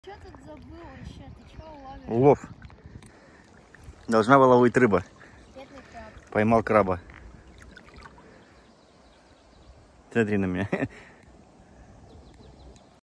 Что тут забыл еще? Ты чего ловишь? Улов. Должна была ловить рыба. Бедный краб. Поймал краба. Смотри на меня.